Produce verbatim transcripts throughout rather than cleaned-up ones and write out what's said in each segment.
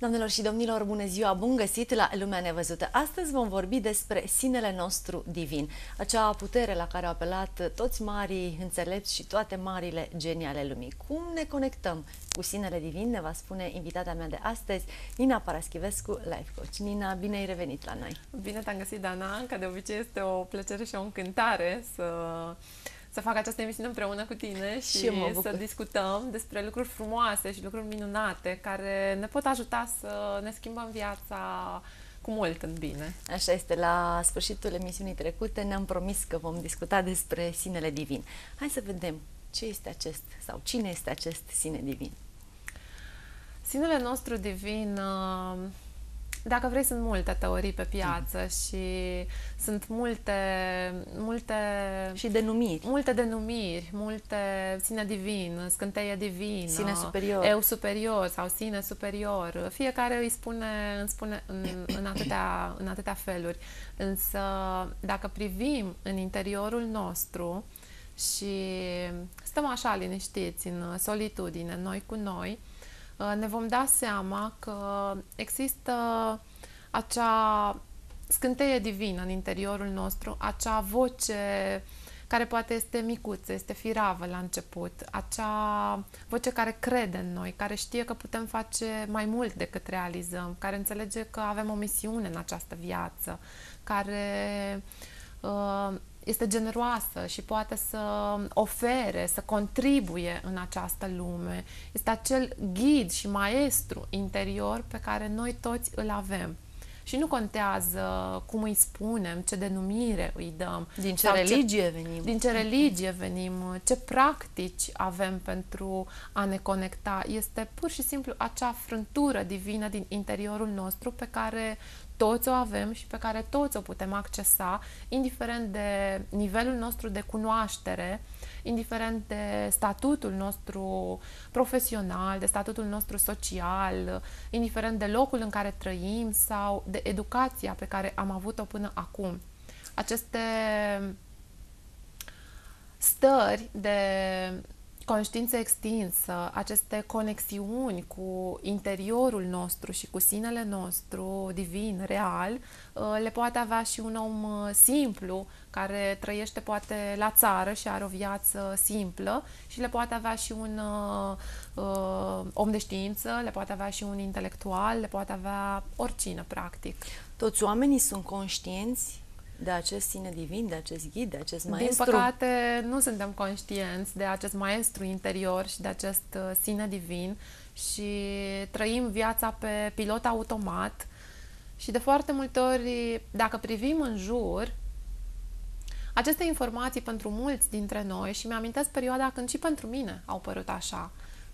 Doamnelor și domnilor, bună ziua, bun găsit la Lumea Nevăzută. Astăzi vom vorbi despre sinele nostru divin, acea putere la care au apelat toți marii înțelepți și toate marile genii ale lumii. Cum ne conectăm cu sinele divin, ne va spune invitata mea de astăzi, Nina Paraschivescu, Life Coach. Nina, bine ai revenit la noi! Bine te-am găsit, Dana, ca de obicei este o plăcere și o încântare să... să fac această emisiune împreună cu tine și, și să discutăm despre lucruri frumoase și lucruri minunate care ne pot ajuta să ne schimbăm viața cu mult în bine. Așa este, la sfârșitul emisiunii trecute ne-am promis că vom discuta despre sinele divin. Hai să vedem ce este acest sau cine este acest sine divin. Sinele nostru divin... Dacă vrei, sunt multe teorii pe piață mm. și sunt multe, multe... Și denumiri. Multe denumiri, multe sine divin, scânteie divină, sine superior. Eu superior sau sine superior. Fiecare îi spune, îmi spune în, în, atâtea, în atâtea feluri. Însă, dacă privim în interiorul nostru și stăm așa liniștiți, în solitudine, noi cu noi, ne vom da seama că există acea scânteie divină în interiorul nostru, acea voce care poate este micuță, este firavă la început, acea voce care crede în noi, care știe că putem face mai mult decât realizăm, care înțelege că avem o misiune în această viață, care... Uh, este generoasă și poate să ofere, să contribuie în această lume. Este acel ghid și maestru interior pe care noi toți îl avem. Și nu contează cum îi spunem, ce denumire îi dăm. Din ce religie ce, venim. Din ce religie venim, ce practici avem pentru a ne conecta. Este pur și simplu acea frântură divină din interiorul nostru pe care toți o avem și pe care toți o putem accesa, indiferent de nivelul nostru de cunoaștere, indiferent de statutul nostru profesional, de statutul nostru social, indiferent de locul în care trăim sau de educația pe care am avut-o până acum. Aceste stări de conștiință extinsă, aceste conexiuni cu interiorul nostru și cu sinele nostru divin, real, le poate avea și un om simplu care trăiește poate la țară și are o viață simplă și le poate avea și un uh, om de știință, le poate avea și un intelectual, le poate avea oricine, practic. Toți oamenii sunt conștienți de acest sine divin, de acest ghid, de acest maestru? Din păcate, nu suntem conștienți de acest maestru interior și de acest sine divin și trăim viața pe pilot automat și de foarte multe ori, dacă privim în jur, aceste informații pentru mulți dintre noi, și mi-amintesc perioada când și pentru mine au părut așa,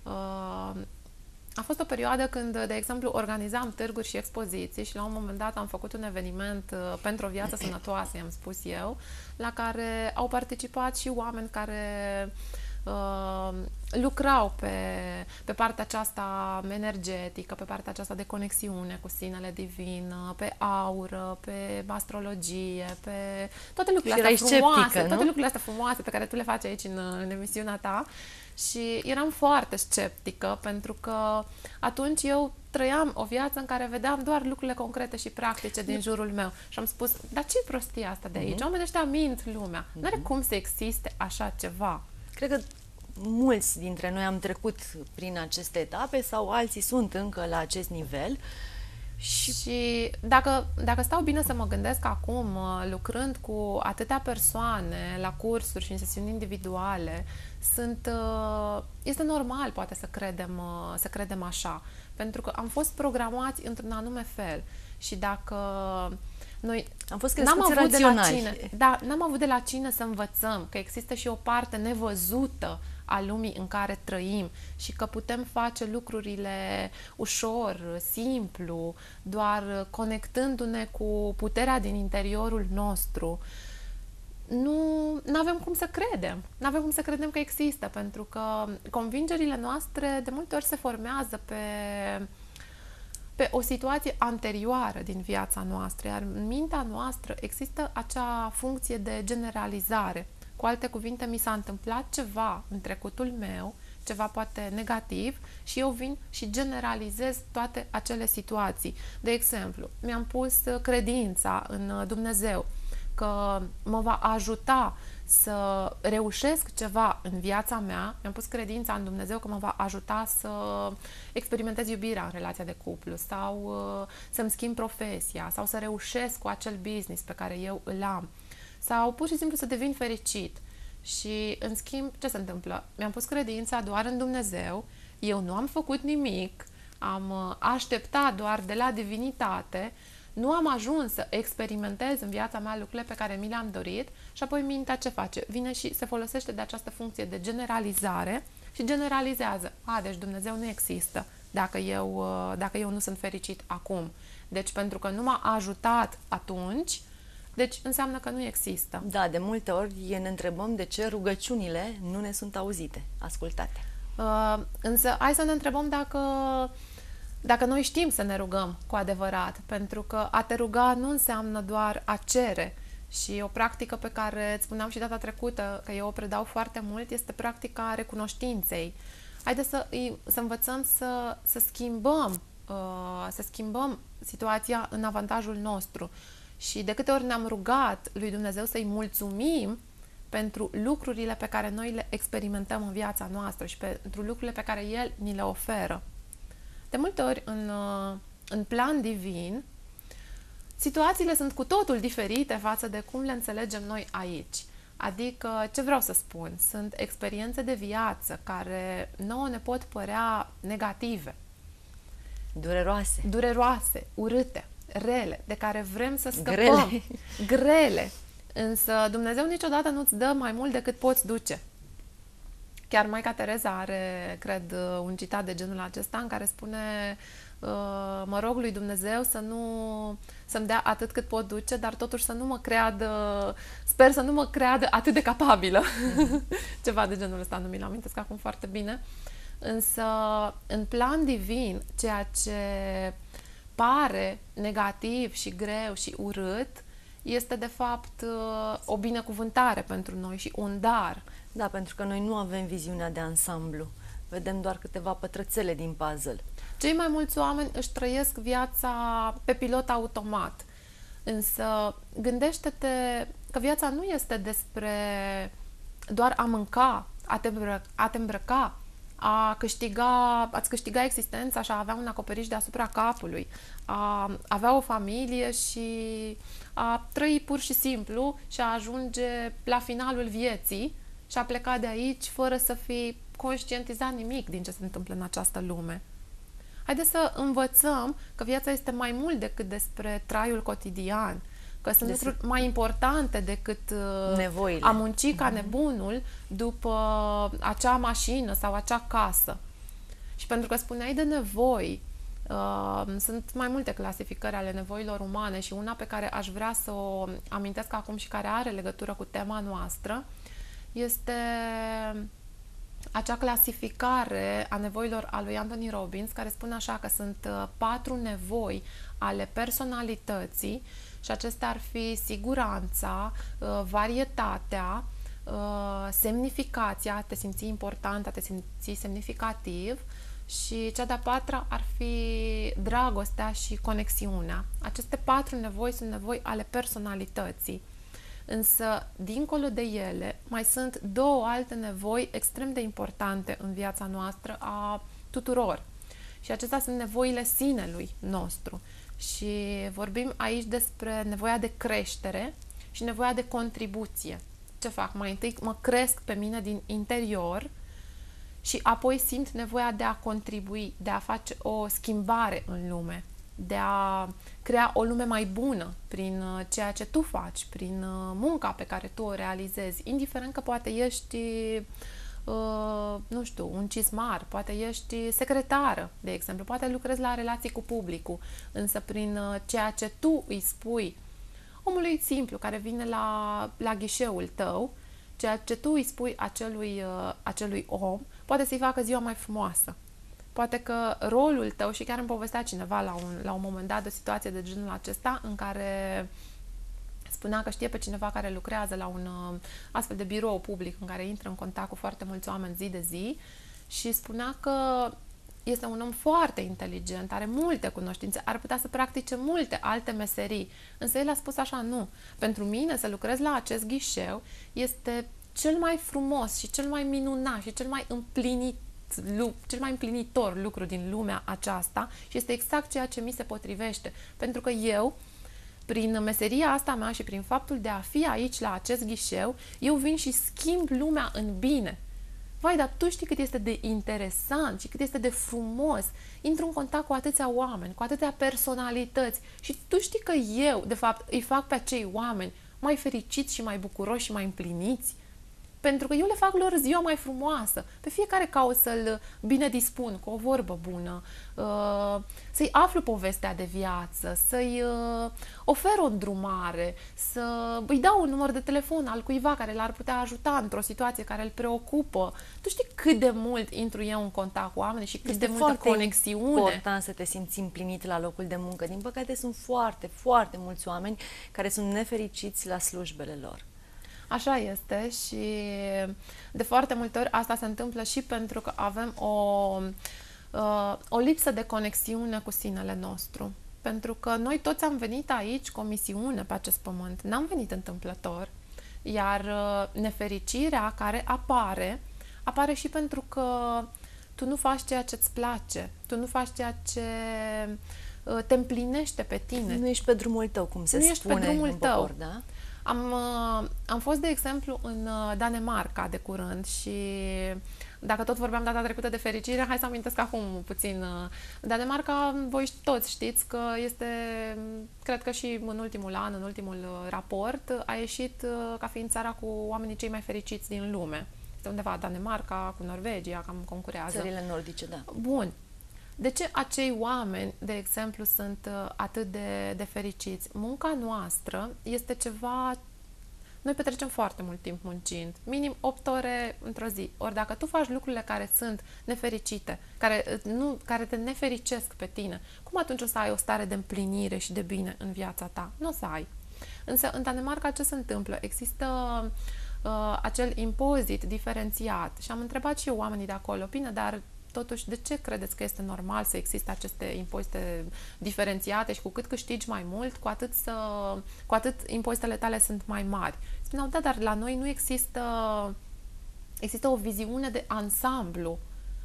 a fost o perioadă când, de exemplu, organizam târguri și expoziții și la un moment dat am făcut un eveniment uh, pentru o viață sănătoasă, i-am spus eu, la care au participat și oameni care uh, lucrau pe, pe partea aceasta energetică, pe partea aceasta de conexiune cu sinele divin, pe aură, pe astrologie, pe toate lucrurile astea frumoase, sceptică, toate lucrurile astea frumoase pe care tu le faci aici în, în emisiunea ta. Și eram foarte sceptică pentru că atunci eu trăiam o viață în care vedeam doar lucrurile concrete și practice din jurul meu. Și am spus, dar ce prostia asta de aici? Uh-huh. Oamenii ăștia mint lumea. Uh-huh. Nu are cum să existe așa ceva. Cred că mulți dintre noi am trecut prin aceste etape sau alții sunt încă la acest nivel. Și, și dacă, dacă stau bine să mă gândesc acum, lucrând cu atâtea persoane la cursuri și în sesiuni individuale, sunt, este normal poate să credem, să credem așa, pentru că am fost programați într-un anume fel și dacă noi am fost n-am avut de la cine, da, n-am avut de la cine să învățăm că există și o parte nevăzută a lumii în care trăim și că putem face lucrurile ușor, simplu, doar conectându-ne cu puterea din interiorul nostru, nu avem cum să credem. Nu avem cum să credem că există, pentru că convingerile noastre de multe ori se formează pe, pe o situație anterioară din viața noastră, iar în mintea noastră există acea funcție de generalizare. Cu alte cuvinte, mi s-a întâmplat ceva în trecutul meu, ceva poate negativ și eu vin și generalizez toate acele situații. De exemplu, mi-am pus credința în Dumnezeu că mă va ajuta să reușesc ceva în viața mea, mi-am pus credința în Dumnezeu că mă va ajuta să experimentez iubirea în relația de cuplu sau uh, să-mi schimb profesia sau să reușesc cu acel business pe care eu îl am sau pur și simplu să devin fericit. Și în schimb, ce se întâmplă? Mi-am pus credința doar în Dumnezeu, eu nu am făcut nimic, am uh, așteptat doar de la divinitate, nu am ajuns să experimentez în viața mea lucrurile pe care mi le-am dorit și apoi mintea ce face? Vine și se folosește de această funcție de generalizare și generalizează. A, deci Dumnezeu nu există dacă eu, dacă eu nu sunt fericit acum. Deci pentru că nu m-a ajutat atunci, deci înseamnă că nu există. Da, de multe ori ne întrebăm de ce rugăciunile nu ne sunt auzite, ascultate. Uh, însă hai să ne întrebăm dacă... Dacă noi știm să ne rugăm cu adevărat, pentru că a te ruga nu înseamnă doar a cere. Și o practică pe care îți spuneam și data trecută, că eu o predau foarte mult, este practica recunoștinței. Haideți să, să învățăm să, să schimbăm, să schimbăm situația în avantajul nostru. Și de câte ori ne-am rugat lui Dumnezeu să-i mulțumim pentru lucrurile pe care noi le experimentăm în viața noastră și pentru lucrurile pe care El ni le oferă. De multe ori, în, în plan divin, situațiile sunt cu totul diferite față de cum le înțelegem noi aici. Adică, ce vreau să spun? Sunt experiențe de viață care nouă ne pot părea negative. Dureroase. Dureroase, urâte, rele, de care vrem să scăpăm. Grele. Grele. Însă Dumnezeu niciodată nu-ți dă mai mult decât poți duce. Chiar Maica Tereza are, cred, un citat de genul acesta în care spune: mă rog lui Dumnezeu să nu să-mi dea atât cât pot duce, dar totuși să nu mă creadă, sper să nu mă creadă atât de capabilă. Ceva de genul ăsta, nu mi-l amintesc acum foarte bine. Însă, în plan divin, ceea ce pare negativ și greu și urât este de fapt o binecuvântare pentru noi și un dar. Da, pentru că noi nu avem viziunea de ansamblu. Vedem doar câteva pătrățele din puzzle. Cei mai mulți oameni își trăiesc viața pe pilot automat. Însă gândește-te că viața nu este despre doar a mânca, a te, îmbră, a te îmbrăca, a câștiga, a-ți câștiga existența și a avea un acoperiș deasupra capului, a avea o familie și a trăi pur și simplu și a ajunge la finalul vieții și a pleca de aici fără să fi conștientizat nimic din ce se întâmplă în această lume. Haideți să învățăm că viața este mai mult decât despre traiul cotidian, că sunt Des... lucruri mai importante decât nevoile. A munci ca nebunul după acea mașină sau acea casă. Și pentru că spuneai de nevoi, uh, sunt mai multe clasificări ale nevoilor umane și una pe care aș vrea să o amintesc acum și care are legătură cu tema noastră este acea clasificare a nevoilor a lui Anthony Robbins, care spune așa că sunt uh, patru nevoi ale personalității și acestea ar fi siguranța, uh, varietatea, uh, semnificația, a te simți important, a te simți semnificativ, și cea de-a patra ar fi dragostea și conexiunea. Aceste patru nevoi sunt nevoi ale personalității. Însă, dincolo de ele, mai sunt două alte nevoi extrem de importante în viața noastră a tuturor. Și acestea sunt nevoile sinelui nostru. Și vorbim aici despre nevoia de creștere și nevoia de contribuție. Ce fac? Mai întâi mă cresc pe mine din interior și apoi simt nevoia de a contribui, de a face o schimbare în lume, de a crea o lume mai bună prin ceea ce tu faci, prin munca pe care tu o realizezi, indiferent că poate ești, uh, nu știu, un cizmar, poate ești secretară, de exemplu, poate lucrezi la relații cu publicul, însă prin ceea ce tu îi spui omului simplu care vine la, la ghișeul tău, ceea ce tu îi spui acelui, uh, acelui om, poate să-i facă ziua mai frumoasă. Poate că rolul tău, și chiar îmi povestea cineva la un, la un moment dat de o situație de genul acesta în care spunea că știe pe cineva care lucrează la un uh, astfel de birou public în care intră în contact cu foarte mulți oameni zi de zi și spunea că este un om foarte inteligent, are multe cunoștințe, ar putea să practice multe alte meserii. Însă el a spus așa, nu. Pentru mine să lucrez la acest ghișeu este cel mai frumos și cel mai minunat și cel mai împlinit, cel mai împlinitor lucru din lumea aceasta și este exact ceea ce mi se potrivește. Pentru că eu, prin meseria asta mea și prin faptul de a fi aici la acest ghișeu, eu vin și schimb lumea în bine. Vai, dar tu știi cât este de interesant și cât este de frumos. Intru în contact cu atâția oameni, cu atâtea personalități și tu știi că eu, de fapt, îi fac pe acei oameni mai fericiți și mai bucuroși și mai împliniți. Pentru că eu le fac lor ziua mai frumoasă. Pe fiecare caut să-l bine dispun cu o vorbă bună, să-i aflu povestea de viață, să-i ofer o îndrumare, să îi dau un număr de telefon al cuiva care l-ar putea ajuta într-o situație care îl preocupă. Tu știi cât de mult intru eu în contact cu oameni și cât este de multă conexiune. Este important să te simți împlinit la locul de muncă. Din păcate sunt foarte, foarte mulți oameni care sunt nefericiți la slujbele lor. Așa este și de foarte multe ori asta se întâmplă și pentru că avem o, o lipsă de conexiune cu sinele nostru. Pentru că noi toți am venit aici cu o misiune pe acest pământ. N-am venit întâmplător. Iar nefericirea care apare, apare și pentru că tu nu faci ceea ce îți place. Tu nu faci ceea ce te împlinește pe tine. Nu ești pe drumul tău, cum se nu spune ești pe drumul în tău. popor, da? Am, am fost, de exemplu, în Danemarca de curând și dacă tot vorbeam data trecută de fericire, hai să amintesc acum puțin. Danemarca, voi toți știți că este, cred că și în ultimul an, în ultimul raport, a ieșit ca fiind țara cu oamenii cei mai fericiți din lume. Este undeva Danemarca, cu Norvegia, cam concurează. Țările nordice, da. Bun. De ce acei oameni, de exemplu, sunt atât de, de fericiți? Munca noastră este ceva... Noi petrecem foarte mult timp muncind, minim opt ore într-o zi. Ori dacă tu faci lucrurile care sunt nefericite, care, nu, care te nefericesc pe tine, cum atunci o să ai o stare de împlinire și de bine în viața ta? Nu o să ai. Însă, în Danemarca, ce se întâmplă? Există uh, acel impozit diferențiat și am întrebat și eu oamenii de acolo, bine, dar totuși, de ce credeți că este normal să existe aceste impozite diferențiate și cu cât câștigi mai mult, cu atât, să, cu atât impozitele tale sunt mai mari? Spuneau, da, dar la noi nu există, există o viziune de ansamblu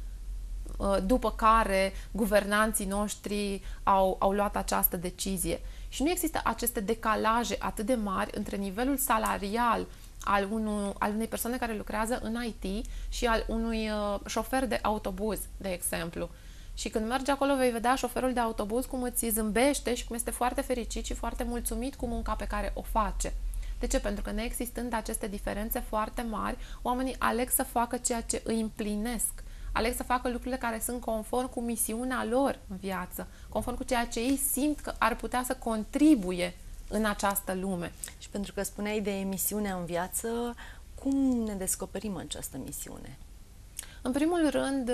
după care guvernanții noștri au, au luat această decizie. Și nu există aceste decalaje atât de mari între nivelul salarial al, unu, al unei persoane care lucrează în I T și al unui uh, șofer de autobuz, de exemplu. Și când mergi acolo vei vedea șoferul de autobuz cum îți zâmbește și cum este foarte fericit și foarte mulțumit cu munca pe care o face. De ce? Pentru că neexistând aceste diferențe foarte mari, oamenii aleg să facă ceea ce îi împlinesc. Aleg să facă lucrurile care sunt conform cu misiunea lor în viață, conform cu ceea ce ei simt că ar putea să contribuie în această lume. Și pentru că spuneai de misiunea în viață, cum ne descoperim această misiune? În primul rând,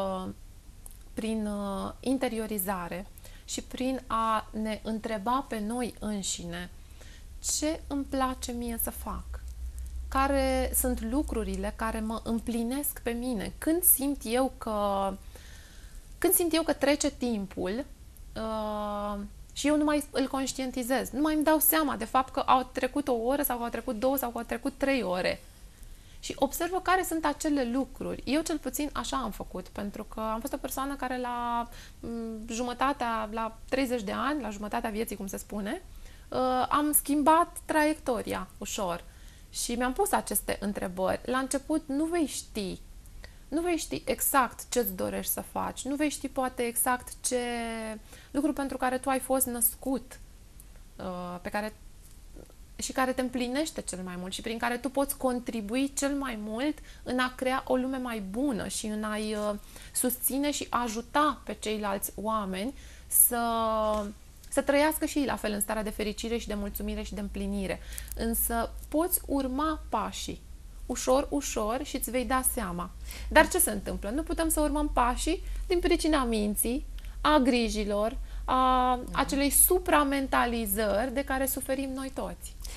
prin interiorizare și prin a ne întreba pe noi înșine ce îmi place mie să fac, care sunt lucrurile care mă împlinesc pe mine, când simt eu că, când simt eu că trece timpul uh, și eu nu mai îl conștientizez, nu mai îmi dau seama de fapt că au trecut o oră sau că au trecut două sau că au trecut trei ore. Și observă care sunt acele lucruri. Eu cel puțin așa am făcut, pentru că am fost o persoană care la jumătatea, la treizeci de ani, la jumătatea vieții, cum se spune, uh, am schimbat traiectoria ușor. Și mi-am pus aceste întrebări. La început nu vei ști, nu vei ști exact ce-ți dorești să faci, nu vei ști poate exact ce lucru pentru care tu ai fost născut, pe care și care te împlinește cel mai mult și prin care tu poți contribui cel mai mult în a crea o lume mai bună și în a-i susține și ajuta pe ceilalți oameni să... să trăiască și ei la fel în starea de fericire și de mulțumire și de împlinire. Însă poți urma pașii, ușor, ușor și îți vei da seama. Dar ce se întâmplă? Nu putem să urmăm pașii din pricina minții, a grijilor, a acelei supramentalizări de care suferim noi toți.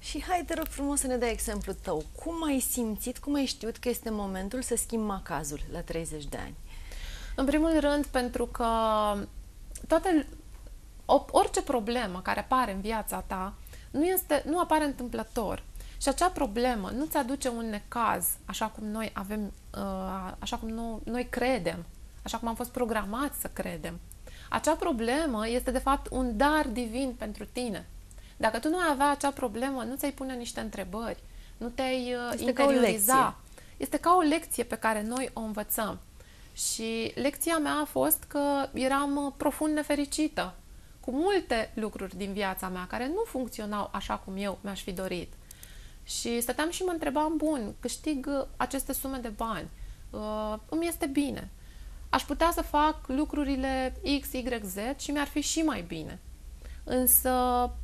Și hai, te rog frumos să ne dai exemplul tău. Cum ai simțit, cum ai știut că este momentul să schimbi macazul la treizeci de ani? În primul rând, pentru că toate, orice problemă care apare în viața ta nu, este, nu apare întâmplător. Și acea problemă nu ți aduce un necaz, așa cum noi avem, așa cum nu, noi credem, așa cum am fost programați să credem. Acea problemă este de fapt un dar divin pentru tine. Dacă tu nu ai avea acea problemă, nu ți-ai pune niște întrebări, nu te-ai interioriza. Este ca o lecție pe care noi o învățăm. Și lecția mea a fost că eram profund nefericită cu multe lucruri din viața mea care nu funcționau așa cum eu mi-aș fi dorit. Și stăteam și mă întrebam, bun, câștig aceste sume de bani, uh, îmi este bine. Aș putea să fac lucrurile X, Y, Z și mi-ar fi și mai bine. Însă,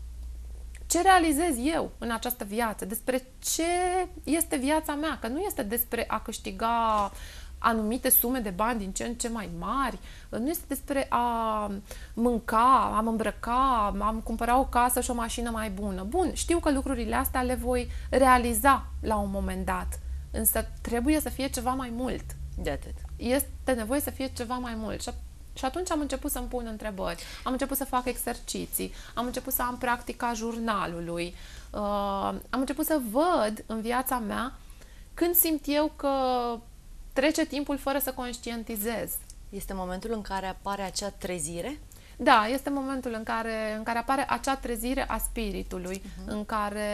ce realizez eu în această viață? Despre ce este viața mea? Că nu este despre a câștiga anumite sume de bani din ce în ce mai mari, nu este despre a mânca, a mă îmbrăca, am cumpăra o casă și o mașină mai bună. Bun, știu că lucrurile astea le voi realiza la un moment dat, însă trebuie să fie ceva mai mult. De atât. Este nevoie să fie ceva mai mult. Și, și atunci am început să-mi pun întrebări, am început să fac exerciții, am început să am practica jurnalului, uh, am început să văd în viața mea când simt eu că trece timpul fără să conștientizez. Este momentul în care apare acea trezire? Da, este momentul în care, în care apare acea trezire a spiritului, uh-huh. în care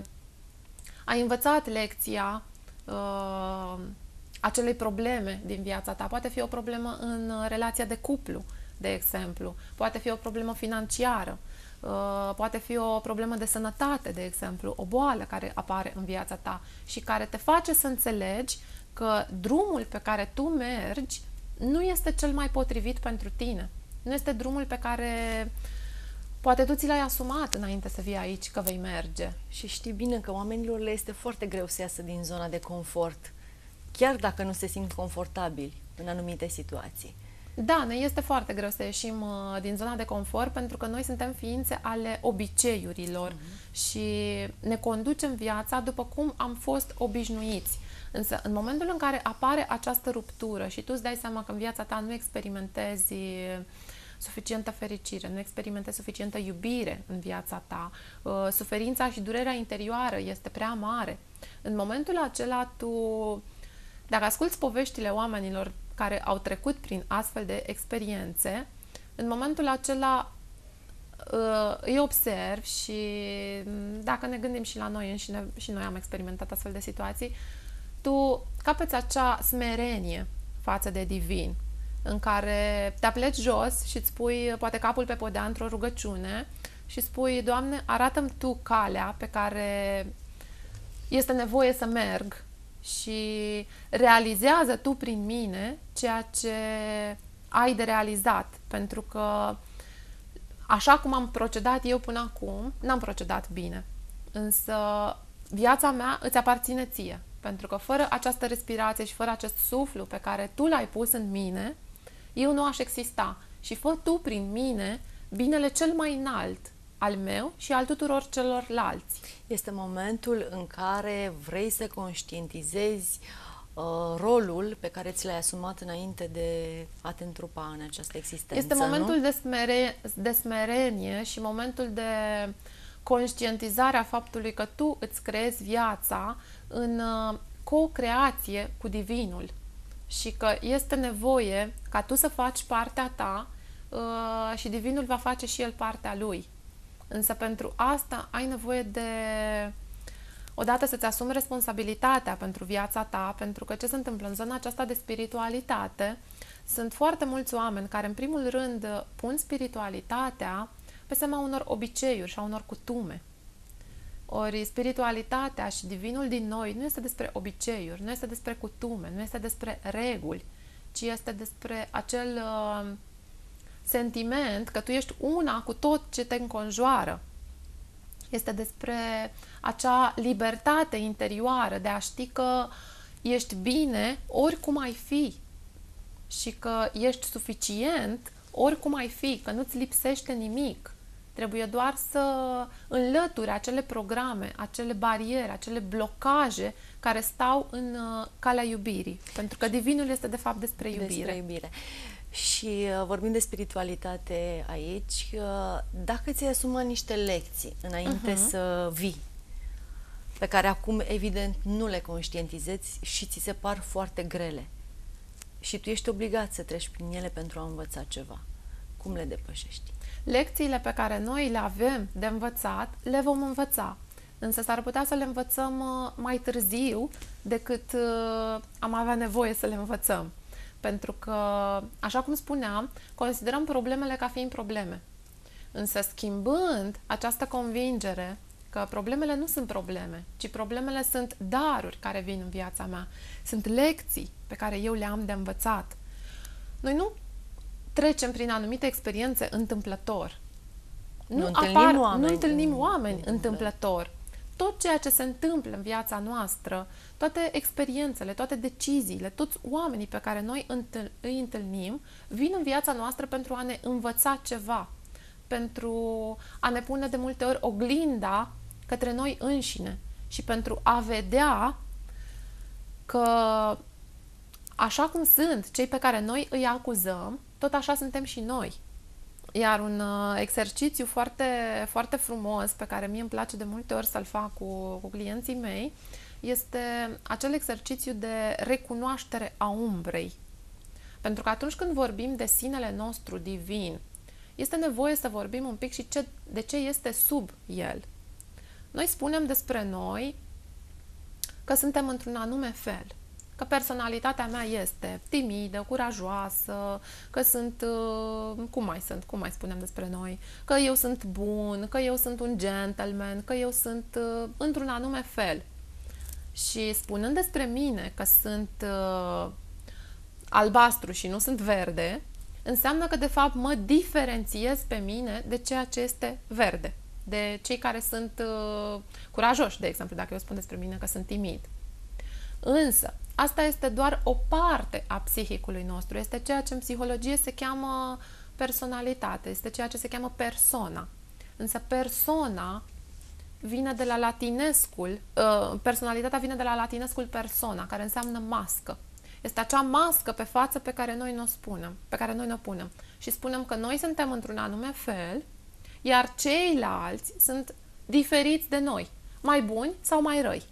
ai învățat lecția uh, acelei probleme din viața ta. Poate fi o problemă în relația de cuplu, de exemplu. Poate fi o problemă financiară. Uh, poate fi o problemă de sănătate, de exemplu. O boală care apare în viața ta și care te face să înțelegi că drumul pe care tu mergi nu este cel mai potrivit pentru tine. Nu este drumul pe care poate tu ți l-ai asumat înainte să vii aici că vei merge. Și știi bine că oamenilor le este foarte greu să iasă din zona de confort, chiar dacă nu se simt confortabili în anumite situații. Da, ne este foarte greu să ieșim uh, din zona de confort pentru că noi suntem ființe ale obiceiurilor uh-huh. și ne conducem viața după cum am fost obișnuiți. Însă, în momentul în care apare această ruptură și tu îți dai seama că în viața ta nu experimentezi suficientă fericire, nu experimentezi suficientă iubire în viața ta, suferința și durerea interioară este prea mare. În momentul acela tu, dacă asculți poveștile oamenilor care au trecut prin astfel de experiențe, în momentul acela îi observ și dacă ne gândim și la noi înșine, și noi am experimentat astfel de situații, tu capeți acea smerenie față de divin, în care te apleci jos și îți pui poate capul pe podea într-o rugăciune și spui, Doamne, arată-mi Tu calea pe care este nevoie să merg și realizează Tu prin mine ceea ce ai de realizat, pentru că așa cum am procedat eu până acum, n-am procedat bine, însă viața mea îți aparține ție. Pentru că fără această respirație și fără acest suflu pe care tu l-ai pus în mine, eu nu aș exista. Și fă tu prin mine binele cel mai înalt al meu și al tuturor celorlalți. Este momentul în care vrei să conștientizezi uh, rolul pe care ți l-ai asumat înainte de a te întrupa în această existență. Este momentul nu? de, smere, de smerenie și momentul de conștientizarea faptului că tu îți creezi viața în co-creație cu Divinul și că este nevoie ca tu să faci partea ta uh, și Divinul va face și el partea lui. Însă pentru asta ai nevoie de odată să-ți asumi responsabilitatea pentru viața ta, pentru că ce se întâmplă în zona aceasta de spiritualitate, sunt foarte mulți oameni care în primul rând pun spiritualitatea pe seama unor obiceiuri și a unor cutume. Ori spiritualitatea și divinul din noi nu este despre obiceiuri, nu este despre cutume, nu este despre reguli, ci este despre acel uh, sentiment că tu ești una cu tot ce te înconjoară. Este despre acea libertate interioară de a ști că ești bine oricum ai fi și că ești suficient oricum ai fi, că nu-ți lipsește nimic Trebuie doar să înlături acele programe, acele bariere, acele blocaje care stau în calea iubirii. Pentru că divinul este de fapt despre iubire. Despre iubire. Și uh, vorbim de spiritualitate aici, uh, dacă ți-ai asumat niște lecții înainte uh-huh. să vii, pe care acum evident nu le conștientizezi și ți se par foarte grele și tu ești obligat să treci prin ele pentru a învăța ceva, cum le depășești? Lecțiile pe care noi le avem de învățat, le vom învăța. Însă s-ar putea să le învățăm mai târziu decât am avea nevoie să le învățăm. Pentru că, așa cum spuneam, considerăm problemele ca fiind probleme. Însă schimbând această convingere că problemele nu sunt probleme, ci problemele sunt daruri care vin în viața mea, sunt lecții pe care eu le am de învățat. Noi nu trecem prin anumite experiențe întâmplător. Nu, nu întâlnim apar, oameni, nu întâlnim oameni întâmplător. Tot ceea ce se întâmplă în viața noastră, toate experiențele, toate deciziile, toți oamenii pe care noi îi întâlnim, vin în viața noastră pentru a ne învăța ceva, pentru a ne pune de multe ori oglinda către noi înșine și pentru a vedea că așa cum sunt cei pe care noi îi acuzăm, tot așa suntem și noi. Iar un uh, exercițiu foarte, foarte frumos, pe care mie îmi place de multe ori să-l fac cu, cu clienții mei, este acel exercițiu de recunoaștere a umbrei. Pentru că atunci când vorbim de sinele nostru divin, este nevoie să vorbim un pic și ce, de ce este sub el. Noi spunem despre noi că suntem într-un anume fel. Că personalitatea mea este timidă, curajoasă, că sunt, cum mai sunt, cum mai spunem despre noi, că eu sunt bun, că eu sunt un gentleman, că eu sunt într-un anume fel. Și spunând despre mine că sunt uh, albastru și nu sunt verde, înseamnă că de fapt mă diferențiez pe mine de ceea ce este verde, de cei care sunt uh, curajoși, de exemplu, dacă eu spun despre mine că sunt timid. Însă, asta este doar o parte a psihicului nostru. Este ceea ce în psihologie se cheamă personalitate, este ceea ce se cheamă persona. Însă persona vine de la latinescul, personalitatea vine de la latinescul persona, care înseamnă mască. Este acea mască pe față pe care noi ne-o spunem, pe care noi ne-o punem. Și spunem că noi suntem într-un anume fel, iar ceilalți sunt diferiți de noi, mai buni sau mai răi.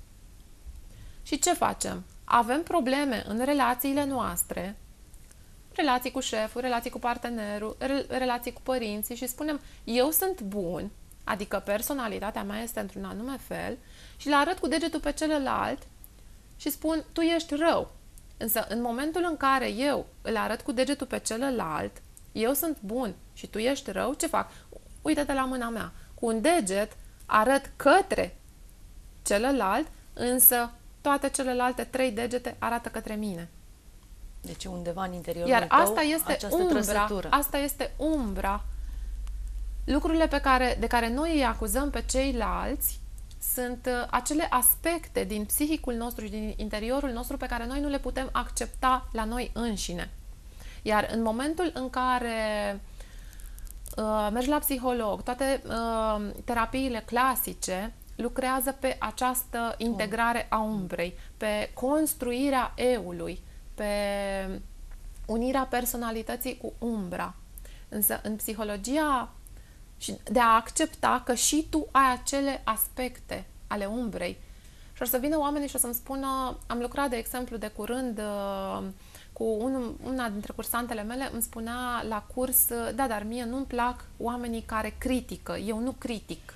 Și ce facem? Avem probleme în relațiile noastre, relații cu șeful, relații cu partenerul, relații cu părinții și spunem, eu sunt bun, adică personalitatea mea este într-un anume fel și le arăt cu degetul pe celălalt și spun, tu ești rău. Însă în momentul în care eu îl arăt cu degetul pe celălalt, eu sunt bun și tu ești rău, ce fac? Uite-te la mâna mea. Cu un deget arăt către celălalt, însă toate celelalte trei degete arată către mine. Deci undeva în interiorul Iar tău, asta este această umbra, trăsătură. asta este umbra. Lucrurile pe care, de care noi îi acuzăm pe ceilalți sunt uh, acele aspecte din psihicul nostru și din interiorul nostru pe care noi nu le putem accepta la noi înșine. Iar în momentul în care uh, mergi la psiholog, toate uh, terapiile clasice lucrează pe această integrare a umbrei, pe construirea eului, pe unirea personalității cu umbra. Însă în psihologia și de a accepta că și tu ai acele aspecte ale umbrei. Și o să vină oamenii și o să-mi spună, am lucrat de exemplu de curând cu un, una dintre cursantele mele, îmi spunea la curs, da, dar mie nu-mi plac oamenii care critică, eu nu critic.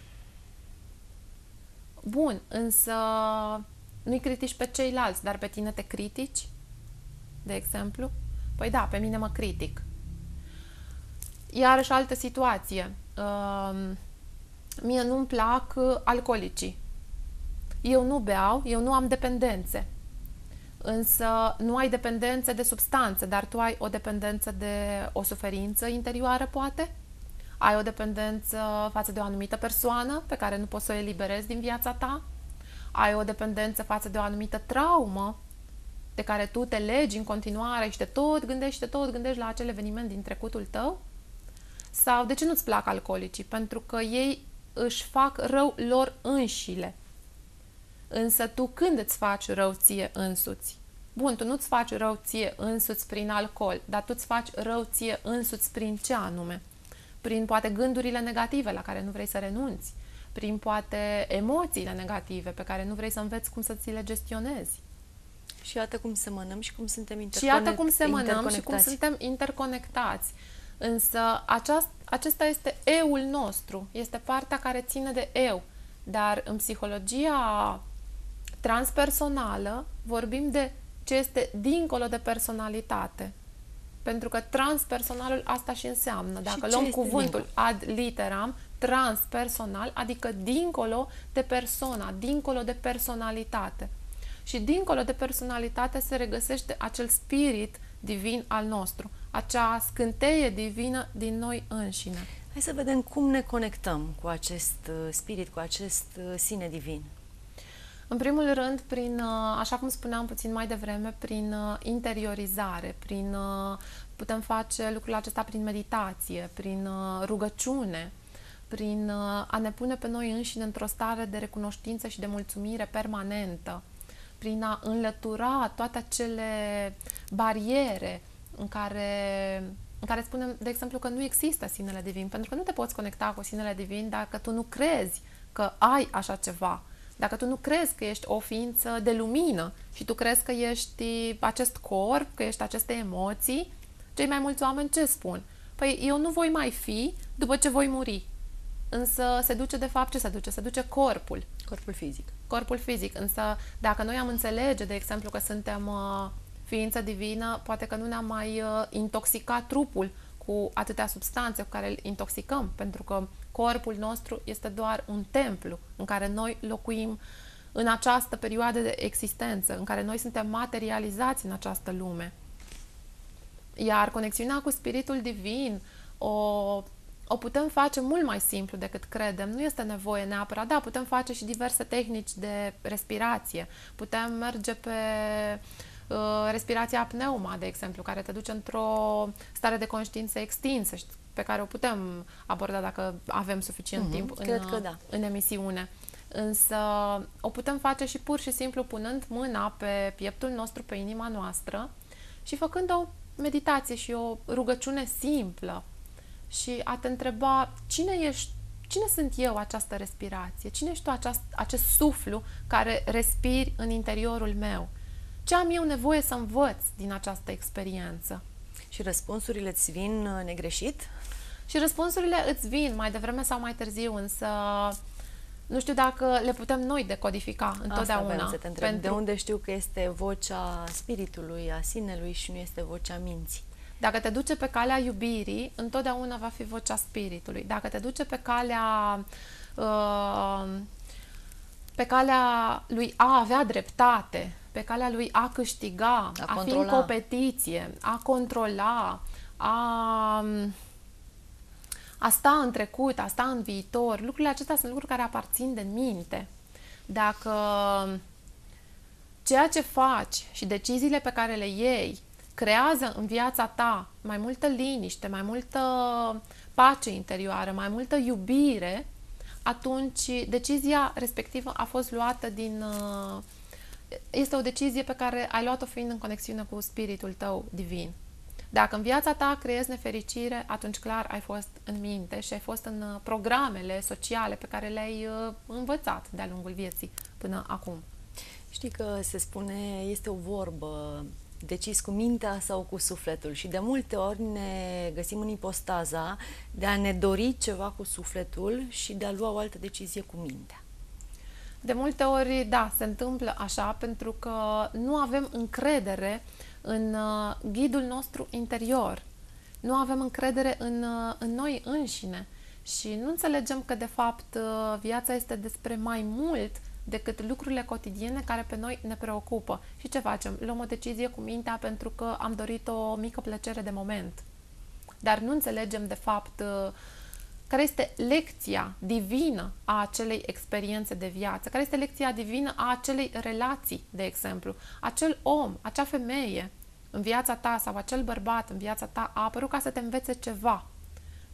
Bun, însă nu-i critici pe ceilalți, dar pe tine te critici? De exemplu? Păi da, pe mine mă critic. Iarăși altă situație. Uh, mie nu-mi plac alcoolicii. Eu nu beau, eu nu am dependențe. Însă nu ai dependențe de substanțe, dar tu ai o dependență de o suferință interioară, poate? Ai o dependență față de o anumită persoană pe care nu poți să o eliberezi din viața ta? Ai o dependență față de o anumită traumă de care tu te legi în continuare și te tot gândești, te tot gândești la acel eveniment din trecutul tău? Sau de ce nu-ți plac alcoolicii? Pentru că ei își fac rău lor înșile. Însă tu când îți faci rău ție însuți? Bun, tu nu-ți faci rău ție însuți prin alcool, dar tu îți faci rău ție însuți prin ce anume? Prin poate gândurile negative la care nu vrei să renunți, prin poate emoțiile negative pe care nu vrei să înveți cum să ți le gestionezi. Și iată cum semănăm și cum suntem interconect- Și iată cum semănăm și cum suntem interconectați. Însă aceast, acesta este eul nostru, este partea care ține de eu. Dar în psihologia transpersonală vorbim de ce este dincolo de personalitate. Pentru că transpersonalul asta și înseamnă. Dacă luăm cuvântul dincolo? Ad literam, transpersonal, adică dincolo de persoana, dincolo de personalitate. Și dincolo de personalitate se regăsește acel spirit divin al nostru, acea scânteie divină din noi înșine. Hai să vedem cum ne conectăm cu acest spirit, cu acest sine divin. În primul rând, prin, așa cum spuneam puțin mai devreme, prin interiorizare, prin, putem face lucrul acesta prin meditație, prin rugăciune, prin a ne pune pe noi înșine într-o stare de recunoștință și de mulțumire permanentă, prin a înlătura toate acele bariere în care, în care spunem, de exemplu, că nu există sinele divin, pentru că nu te poți conecta cu sinele divin dacă tu nu crezi că ai așa ceva. Dacă tu nu crezi că ești o ființă de lumină și tu crezi că ești acest corp, că ești aceste emoții, cei mai mulți oameni ce spun? Păi eu nu voi mai fi după ce voi muri. Însă se duce de fapt ce se duce? Se duce corpul. Corpul fizic. Corpul fizic. Însă dacă noi am înțelege, de exemplu, că suntem uh, ființă divină, poate că nu ne-am mai uh, intoxicat trupul cu atâtea substanțe cu care îl intoxicăm, pentru că corpul nostru este doar un templu în care noi locuim în această perioadă de existență, în care noi suntem materializați în această lume. Iar conexiunea cu spiritul divin o, o putem face mult mai simplu decât credem. Nu este nevoie neapărat. Da, putem face și diverse tehnici de respirație. Putem merge pe uh, respirația pneuma, de exemplu, care te duce într-o stare de conștiință extinsă, pe care o putem aborda dacă avem suficient mm-hmm, timp în, că da. în emisiune. Însă o putem face și pur și simplu punând mâna pe pieptul nostru, pe inima noastră și făcând o meditație și o rugăciune simplă și a te întreba cine ești, cine sunt eu, această respirație, cine ești tu, aceast, acest suflu care respiri în interiorul meu, ce am eu nevoie să învăț din această experiență. Și răspunsurile îți vin negreșit? Și răspunsurile îți vin mai devreme sau mai târziu, însă nu știu dacă le putem noi decodifica întotdeauna. Asta să te întreb. Pentru... De unde știu că este vocea spiritului, a sinelui și nu este vocea minții? Dacă te duce pe calea iubirii, întotdeauna va fi vocea spiritului. Dacă te duce pe calea uh, pe calea lui a avea dreptate, pe calea lui a câștiga, a, a fi în competiție, a controla, a, a sta în trecut, a sta în viitor, lucrurile acestea sunt lucruri care aparțin de minte. Dacă ceea ce faci și deciziile pe care le iei creează în viața ta mai multă liniște, mai multă pace interioară, mai multă iubire, atunci decizia respectivă a fost luată din... Este o decizie pe care ai luat-o fiind în conexiune cu spiritul tău divin. Dacă în viața ta creezi nefericire, atunci clar ai fost în minte și ai fost în programele sociale pe care le-ai învățat de-a lungul vieții până acum. Știi că se spune, este o vorbă, decis cu mintea sau cu sufletul, și de multe ori ne găsim în ipostaza de a ne dori ceva cu sufletul și de a lua o altă decizie cu mintea. De multe ori, da, se întâmplă așa pentru că nu avem încredere în uh, ghidul nostru interior. Nu avem încredere în, uh, în noi înșine și nu înțelegem că, de fapt, uh, viața este despre mai mult decât lucrurile cotidiene care pe noi ne preocupă. Și ce facem? Luăm o decizie cu mintea pentru că am dorit o mică plăcere de moment. Dar nu înțelegem, de fapt, uh, care este lecția divină a acelei experiențe de viață, care este lecția divină a acelei relații, de exemplu. Acel om, acea femeie în viața ta sau acel bărbat în viața ta a apărut ca să te învețe ceva.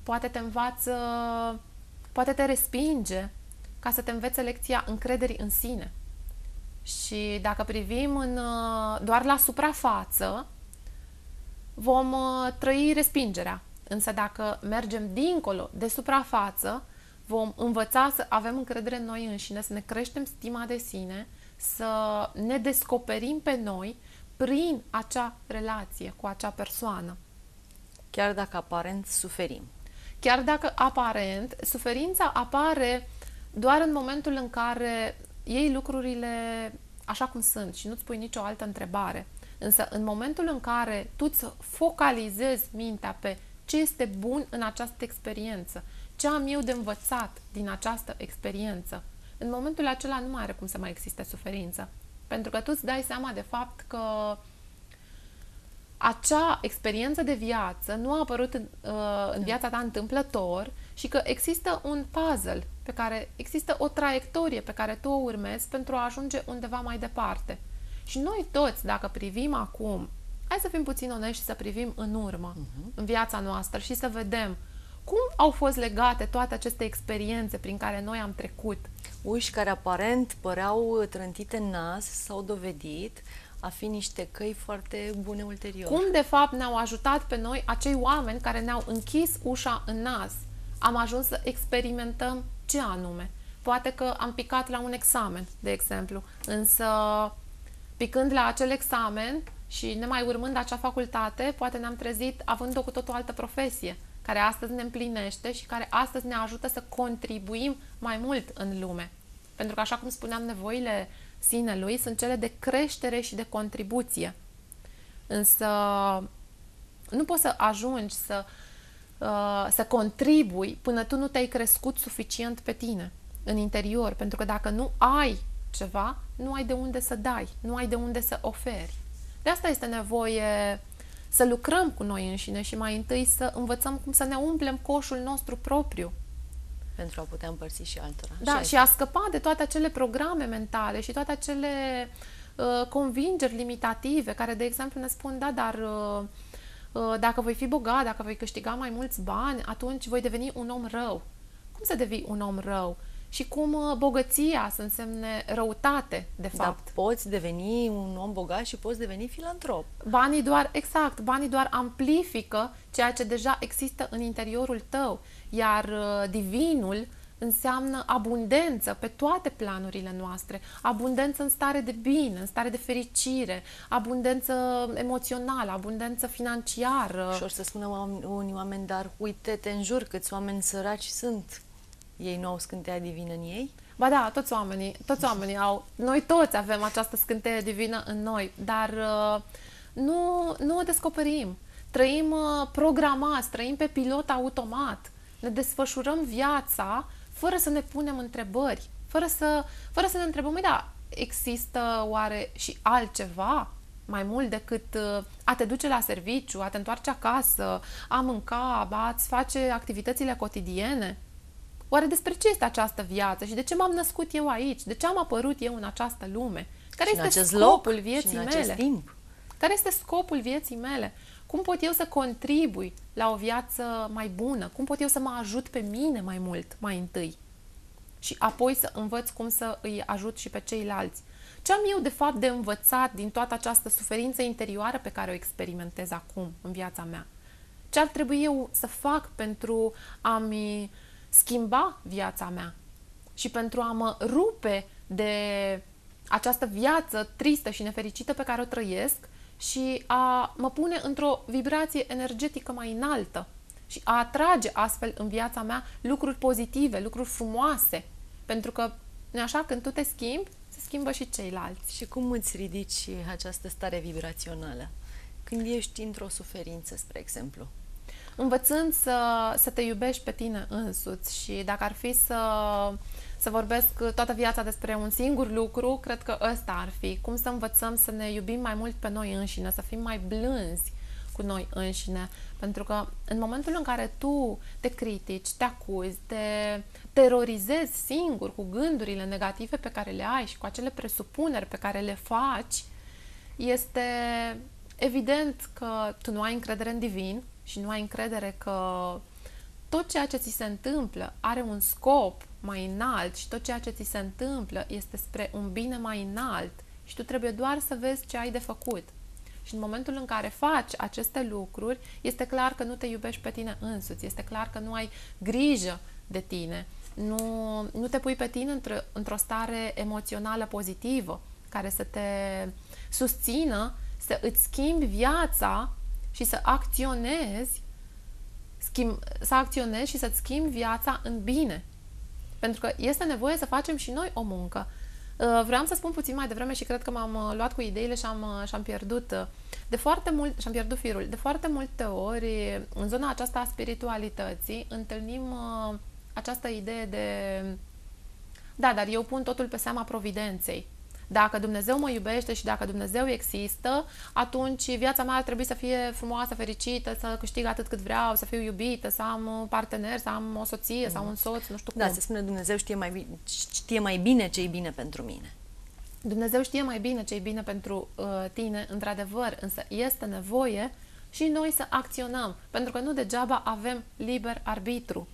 poate te învață, poate te respinge ca să te învețe lecția încrederii în sine. Și dacă privim în, doar la suprafață, vom trăi respingerea. Însă dacă mergem dincolo de suprafață, vom învăța să avem încredere în noi înșine, să ne creștem stima de sine, să ne descoperim pe noi prin acea relație cu acea persoană. Chiar dacă aparent suferim. Chiar dacă aparent, suferința apare doar în momentul în care iei lucrurile așa cum sunt și nu-ți pui nicio altă întrebare. Însă în momentul în care tu îți focalizezi mintea pe ce este bun în această experiență, ce am eu de învățat din această experiență, în momentul acela nu mai are cum să mai existe suferință. Pentru că tu îți dai seama de fapt că acea experiență de viață nu a apărut în, uh, în viața ta întâmplător și că există un puzzle pe care, există o traiectorie pe care tu o urmezi pentru a ajunge undeva mai departe. Și noi toți, dacă privim acum, hai să fim puțin onești și să privim în urmă, uh-huh. în viața noastră și să vedem cum au fost legate toate aceste experiențe prin care noi am trecut. Uși care aparent păreau trântite în nas s-au dovedit a fi niște căi foarte bune ulterior. Cum de fapt ne-au ajutat pe noi acei oameni care ne-au închis ușa în nas? Am ajuns să experimentăm ce anume. Poate că am picat la un examen, de exemplu, însă picând la acel examen și nemai urmând acea facultate, poate ne-am trezit având o cu totul altă profesie, care astăzi ne împlinește și care astăzi ne ajută să contribuim mai mult în lume. Pentru că, așa cum spuneam, nevoile sinelui sunt cele de creștere și de contribuție. Însă nu poți să ajungi să, uh, să contribui până tu nu te-ai crescut suficient pe tine, în interior. Pentru că dacă nu ai ceva, nu ai de unde să dai, nu ai de unde să oferi. De asta este nevoie să lucrăm cu noi înșine și mai întâi să învățăm cum să ne umplem coșul nostru propriu. Pentru a putea împărți și altora. Da, și, și a scăpa de toate acele programe mentale și toate acele uh, convingeri limitative care, de exemplu, ne spun, da, dar uh, uh, dacă voi fi bogat, dacă voi câștiga mai mulți bani, atunci voi deveni un om rău. Cum să devii un om rău? Și cum uh, bogăția să însemne răutate, de fapt. Dar poți deveni un om bogat și poți deveni filantrop. Banii doar, exact, banii doar amplifică ceea ce deja există în interiorul tău. Iar uh, divinul înseamnă abundență pe toate planurile noastre, abundență în stare de bine, în stare de fericire, abundență emoțională, abundență financiară. Și or să spună unii oameni, dar uite-te în jur câți oameni săraci sunt. Ei nu au scânteia divină în ei? Ba da, toți oamenii, toți oamenii au, noi toți avem această scânteie divină în noi, dar uh, nu, nu o descoperim. Trăim uh, programați, trăim pe pilot automat. Ne desfășurăm viața fără să ne punem întrebări, fără să, fără să ne întrebăm, da, există oare și altceva mai mult decât a te duce la serviciu, a te întoarce acasă, a mânca, a-ți face activitățile cotidiene? Oare despre ce este această viață și de ce m-am născut eu aici? De ce am apărut eu în această lume? Care și este scopul loc, vieții și în mele? Timp. Care este scopul vieții mele? Cum pot eu să contribui la o viață mai bună? Cum pot eu să mă ajut pe mine mai mult, mai întâi? Și apoi să învăț cum să îi ajut și pe ceilalți. Ce am eu, de fapt, de învățat din toată această suferință interioară pe care o experimentez acum în viața mea? Ce ar trebui eu să fac pentru a-mi schimba viața mea? Și pentru a mă rupe de această viață tristă și nefericită pe care o trăiesc și a mă pune într-o vibrație energetică mai înaltă și a atrage astfel în viața mea lucruri pozitive, lucruri frumoase. Pentru că, nu așa, când tu te schimbi, se schimbă și ceilalți. Și cum îți ridici această stare vibrațională? Când ești într-o suferință, spre exemplu. Învățând să, să te iubești pe tine însuți și dacă ar fi să, să vorbesc toată viața despre un singur lucru, cred că ăsta ar fi. Cum să învățăm să ne iubim mai mult pe noi înșine, să fim mai blânzi cu noi înșine. Pentru că în momentul în care tu te critici, te acuzi, te terorizezi singur cu gândurile negative pe care le ai și cu acele presupuneri pe care le faci, este evident că tu nu ai încredere în divin și nu ai încredere că tot ceea ce ți se întâmplă are un scop mai înalt și tot ceea ce ți se întâmplă este spre un bine mai înalt și tu trebuie doar să vezi ce ai de făcut. Și în momentul în care faci aceste lucruri, este clar că nu te iubești pe tine însuți, este clar că nu ai grijă de tine, nu, nu te pui pe tine într- într-o stare emoțională pozitivă, care să te susțină, să îți schimbi viața și să acționezi, schimb, să acționezi și să-ți schimbi viața în bine. Pentru că este nevoie să facem și noi o muncă. Vreau să spun puțin mai devreme și cred că m-am luat cu ideile și am, și-am pierdut de foarte mult, și-am pierdut firul. De foarte multe ori, în zona aceasta a spiritualității, întâlnim această idee de da, dar eu pun totul pe seama providenței. Dacă Dumnezeu mă iubește și dacă Dumnezeu există, atunci viața mea ar trebui să fie frumoasă, fericită, să câștig atât cât vreau, să fiu iubită, să am un partener, să am o soție, mm. sau un soț, nu știu cum. Da, se spune Dumnezeu știe mai bine, știe mai bine ce e bine pentru mine. Dumnezeu știe mai bine ce e bine pentru uh, tine, într-adevăr, însă este nevoie și noi să acționăm, pentru că nu degeaba avem liber arbitru.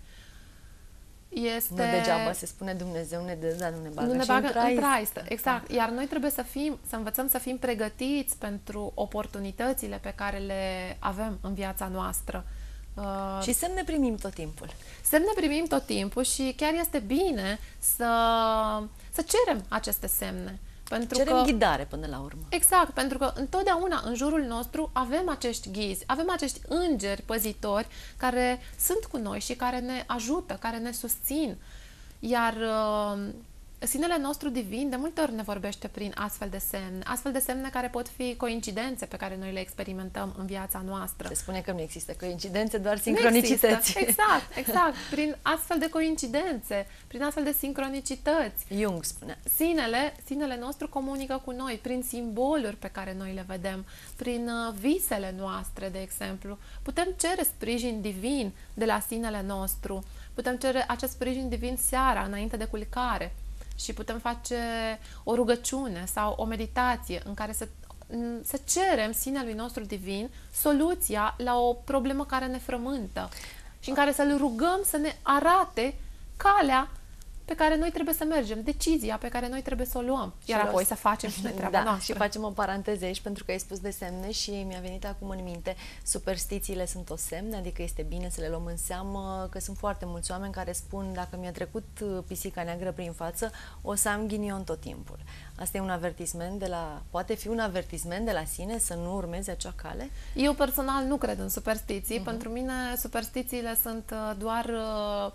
Este... Nu degeaba se spune Dumnezeu ne dă, dar nu ne bagă, nu ne și bagă în traistă. în traistă. Exact. Iar noi trebuie să fim, să învățăm să fim pregătiți pentru oportunitățile pe care le avem în viața noastră. Uh, și semne primim tot timpul. Semne primim tot timpul și chiar este bine să, să cerem aceste semne. Pentru Cerem că, ghidare până la urmă. Exact, pentru că întotdeauna în jurul nostru avem acești ghizi, avem acești îngeri păzitori care sunt cu noi și care ne ajută, care ne susțin. Iar uh, sinele nostru divin de multe ori ne vorbește prin astfel de semne, astfel de semne care pot fi coincidențe pe care noi le experimentăm în viața noastră. Se spune că nu există coincidențe, doar sincronicități. Exact, exact. Prin astfel de coincidențe, prin astfel de sincronicități. Jung spune. Sinele, sinele nostru comunică cu noi prin simboluri pe care noi le vedem, prin visele noastre, de exemplu. Putem cere sprijin divin de la sinele nostru. Putem cere acest sprijin divin seara, înainte de culcare. Și putem face o rugăciune sau o meditație în care să, să cerem sinelui nostru divin soluția la o problemă care ne frământă și în care să-l rugăm să ne arate calea pe care noi trebuie să mergem, decizia pe care noi trebuie să o luăm, iar apoi să facem și noi treaba da, noastră. Și facem o paranteză aici, pentru că ai spus de semne și mi-a venit acum în minte, superstițiile sunt o semne, adică este bine să le luăm în seamă, că sunt foarte mulți oameni care spun, dacă mi-a trecut pisica neagră prin față, o să am ghinion tot timpul. Asta e un avertisment de la, poate fi un avertisment de la sine să nu urmezi acea cale? Eu personal nu cred în superstiții, uh-huh. Pentru mine superstițiile sunt doar uh,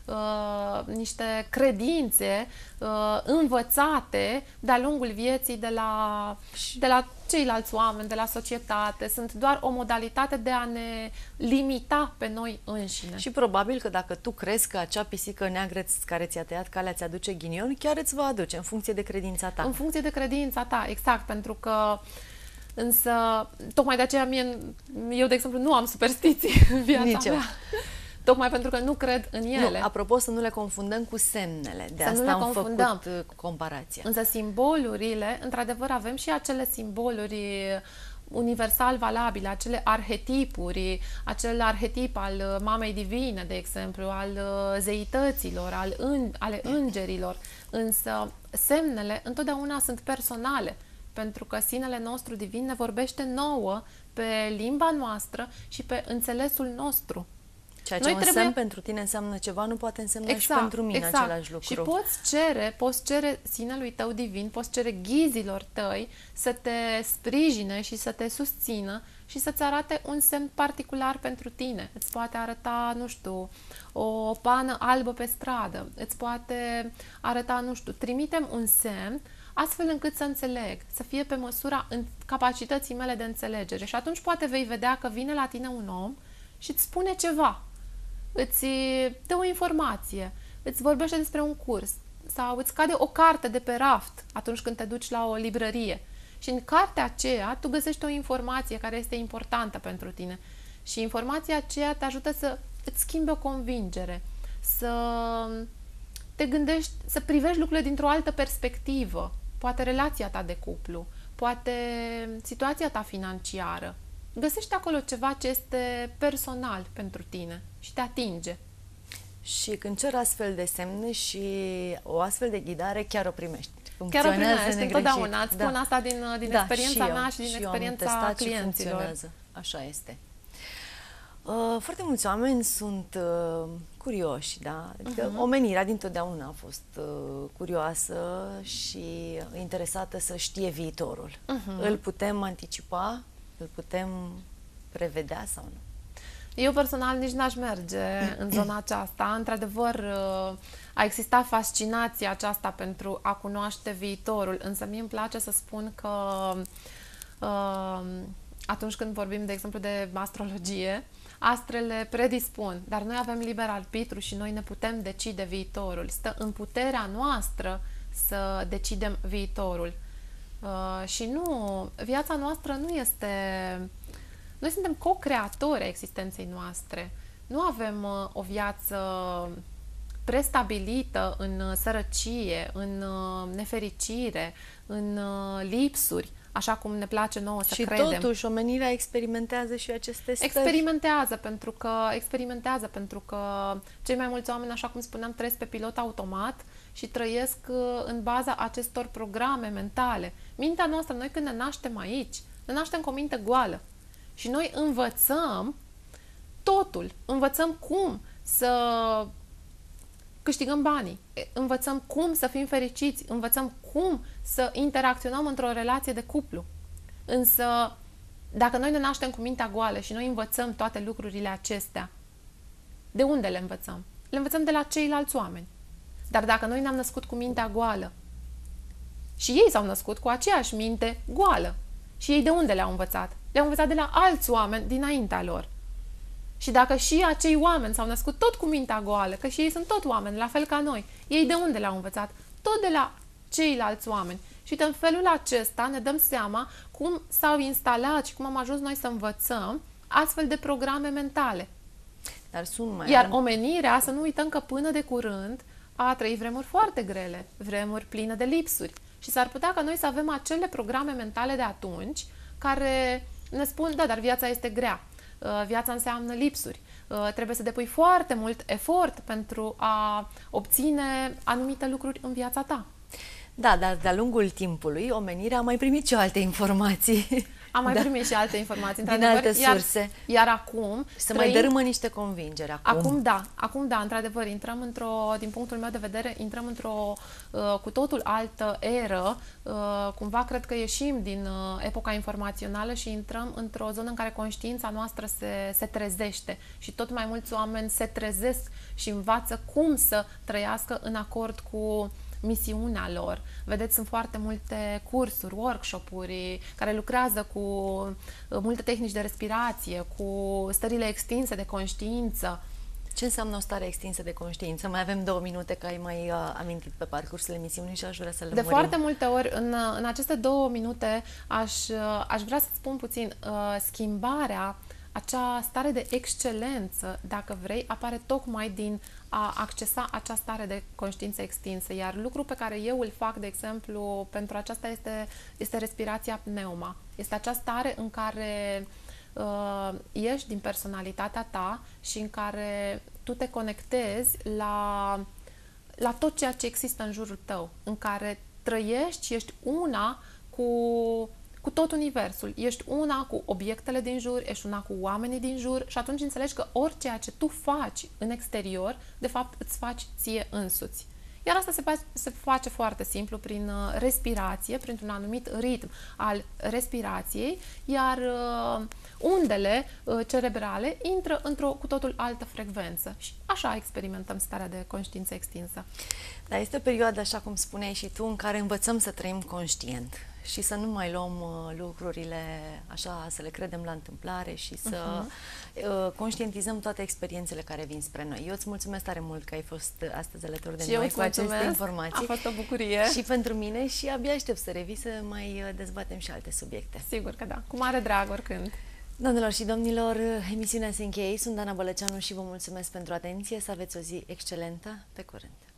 uh, niște credințe uh, învățate de-a lungul vieții de la, de la ceilalți oameni, de la societate. Sunt doar o modalitate de a ne limita pe noi înșine. Și probabil că dacă tu crezi că acea pisică neagră care ți-a tăiat calea ți aduce ghinion, chiar îți va aduce, în funcție de credința ta. În funcție de credința ta, exact, pentru că însă, tocmai de aceea mie, eu, de exemplu, nu am superstiții în viața Nici mea. Tocmai pentru că nu cred în ele. Nu, apropo, să nu le confundăm cu semnele. De să asta nu le am confundăm. făcut comparația. Însă simbolurile, într-adevăr, avem și acele simboluri universal valabile, acele arhetipuri, acel arhetip al mamei divine, de exemplu, al zeităților, al în, ale îngerilor. Însă semnele întotdeauna sunt personale, pentru că sinele nostru divin ne vorbește nouă pe limba noastră și pe înțelesul nostru. Ceea ce un trebuie... semn pentru tine înseamnă ceva, nu poate însemna exact, și pentru mine exact. același lucru. Și poți cere, poți cere sinelui tău divin, poți cere ghizilor tăi să te sprijine și să te susțină și să-ți arate un semn particular pentru tine. Îți poate arăta, nu știu, o pană albă pe stradă, îți poate arăta, nu știu, trimitem un semn astfel încât să înțeleg, să fie pe măsura în capacității mele de înțelegere. Și atunci poate vei vedea că vine la tine un om și îți spune ceva, îți dă o informație, îți vorbește despre un curs sau îți cade o carte de pe raft atunci când te duci la o librărie. Și în cartea aceea tu găsești o informație care este importantă pentru tine. Și informația aceea te ajută să îți schimbi o convingere, să te gândești, să privești lucrurile dintr-o altă perspectivă. Poate relația ta de cuplu, poate situația ta financiară. găsește acolo ceva ce este personal pentru tine și te atinge. Și când cer astfel de semne și o astfel de ghidare, chiar o primești. Chiar o primești, întotdeauna. Îți spun da. asta din, din da, experiența și mea eu, și din și experiența clienților. Așa este. Uh, foarte mulți oameni sunt uh, curioși, da? Adică uh-huh. omenirea dintotdeauna a fost uh, curioasă și interesată să știe viitorul. Uh-huh. Îl putem anticipa? Îl putem prevedea sau nu? Eu personal nici n-aș merge în zona aceasta. Într-adevăr, a existat fascinația aceasta pentru a cunoaște viitorul, însă mie îmi place să spun că uh, atunci când vorbim, de exemplu, de astrologie, astrele predispun, dar noi avem liber arbitru și noi ne putem decide viitorul. Stă în puterea noastră să decidem viitorul. Uh, și nu, viața noastră nu este... Noi suntem co-creatori ai existenței noastre. Nu avem uh, o viață prestabilită în uh, sărăcie, în uh, nefericire, în uh, lipsuri, așa cum ne place nouă să și credem. Și totuși omenirea experimentează și aceste stări. Experimentează pentru că experimentează pentru că cei mai mulți oameni, așa cum spuneam, trăiesc pe pilot automat și trăiesc uh, în baza acestor programe mentale. Mintea noastră, noi când ne naștem aici, ne naștem cu o minte goală. Și noi învățăm totul. Învățăm cum să câștigăm banii, învățăm cum să fim fericiți, învățăm cum să interacționăm într-o relație de cuplu. Însă, dacă noi ne naștem cu mintea goală și noi învățăm toate lucrurile acestea, de unde le învățăm? Le învățăm de la ceilalți oameni. Dar dacă noi ne-am născut cu mintea goală și ei s-au născut cu aceeași minte goală, și ei de unde le-au învățat? Le-au învățat de la alți oameni dinaintea lor. Și dacă și acei oameni s-au născut tot cu mintea goală, că și ei sunt tot oameni, la fel ca noi, ei de unde le-au învățat? Tot de la ceilalți oameni. Și în felul acesta ne dăm seama cum s-au instalat și cum am ajuns noi să învățăm astfel de programe mentale. Dar sunt mai Iar omenirea, să nu uităm că până de curând a trăit vremuri foarte grele, vremuri pline de lipsuri. Și s-ar putea ca noi să avem acele programe mentale de atunci care ne spun, da, dar viața este grea, viața înseamnă lipsuri, trebuie să depui foarte mult efort pentru a obține anumite lucruri în viața ta. Da, dar de-a lungul timpului, omenirea a mai primit și alte informații. Am mai da. primit și alte informații, din alte surse. Iar, iar acum... Să trăim... mai dărâmă niște convingeri. Acum, acum da, acum da, într-adevăr, intrăm într-o, din punctul meu de vedere, intrăm într-o uh, cu totul altă eră. Uh, cumva cred că ieșim din uh, epoca informațională și intrăm într-o zonă în care conștiința noastră se, se trezește. Și tot mai mulți oameni se trezesc și învață cum să trăiască în acord cu misiunea lor. Vedeți, sunt foarte multe cursuri, workshop-uri care lucrează cu multe tehnici de respirație, cu stările extinse de conștiință. Ce înseamnă o stare extinsă de conștiință? Mai avem două minute, că ai mai uh, amintit pe parcursul emisiunii și aș vrea să lămurim. De foarte multe ori, în, în aceste două minute, aș, uh, aș vrea să spun puțin uh, schimbarea, acea stare de excelență, dacă vrei, apare tocmai din a accesa acea stare de conștiință extinsă. Iar lucru pe care eu îl fac, de exemplu, pentru aceasta este, este respirația pneuma. Este acea stare în care uh, ieși din personalitatea ta și în care tu te conectezi la, la tot ceea ce există în jurul tău, în care trăiești și ești una cu... cu tot universul. Ești una cu obiectele din jur, ești una cu oamenii din jur și atunci înțelegi că orice ce tu faci în exterior, de fapt îți faci ție însuți. Iar asta se, se face foarte simplu prin respirație, printr-un anumit ritm al respirației, iar uh, undele uh, cerebrale intră într-o cu totul altă frecvență. Și așa experimentăm starea de conștiință extinsă. Dar este o perioadă, așa cum spuneai și tu, în care învățăm să trăim conștient și să nu mai luăm uh, lucrurile așa, să le credem la întâmplare și să uh-huh. uh, conștientizăm toate experiențele care vin spre noi. Eu îți mulțumesc tare mult că ai fost astăzi alături de și noi cu aceste informații. A fost o bucurie. Și pentru mine și abia aștept să revii să mai dezbatem și alte subiecte. Sigur că da. Cu mare drag, oricând. Doamnelor și domnilor, emisiunea se încheie. Sunt Dana Bălăceanu și vă mulțumesc pentru atenție. Să aveți o zi excelentă. Pe curând!